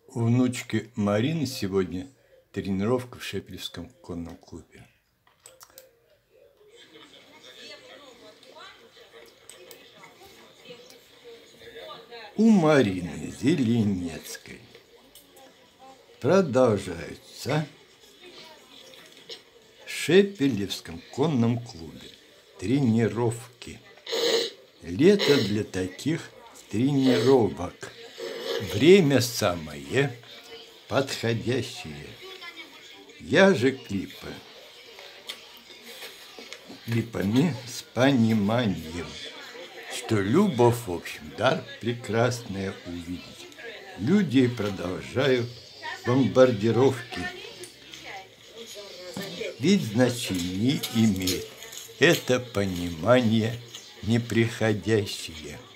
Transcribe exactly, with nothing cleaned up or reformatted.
У внучки Марины сегодня тренировка в Шепелевском конном клубе. У Марины Зеленецкой продолжаются в Шепелевском конном клубе тренировки. Лето для таких тренировок. Время самое подходящее. Я же клипы. Клипами с пониманием, что любовь, в общем, дар прекрасное увидеть. Людей продолжаю бомбардировки. Ведь значение имеет это понимание неприходящее.